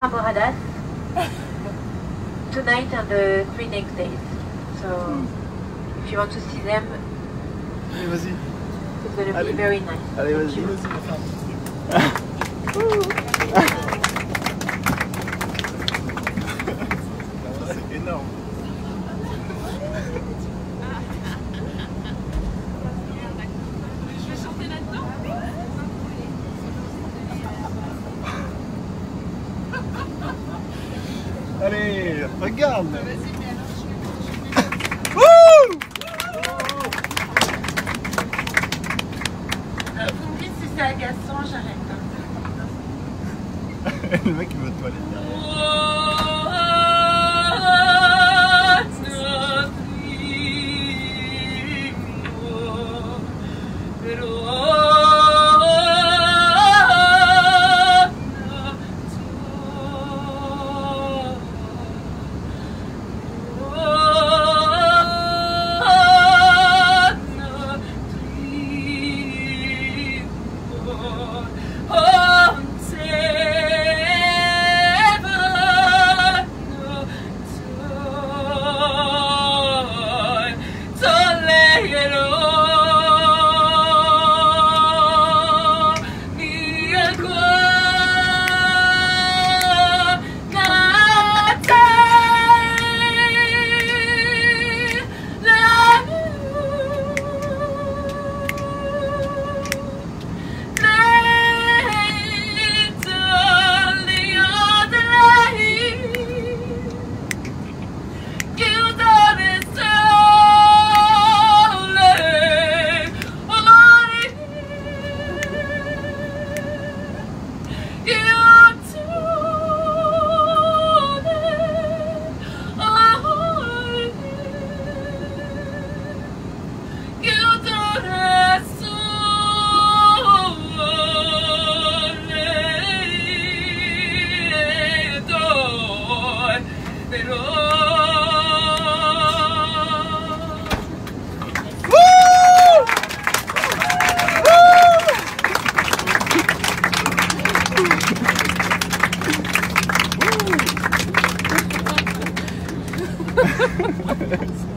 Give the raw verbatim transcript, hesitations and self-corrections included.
Extramuralhas tonight and the three next days. So if you want to see them, allez, vas-y. It's going to be very nice. Allez, vas-y. C'est énorme. Je vais chanter là-dedans. Allez, regarde. Vous me dites si c'est agaçant, j'arrête. Le mec il veut te toiletter. Woo!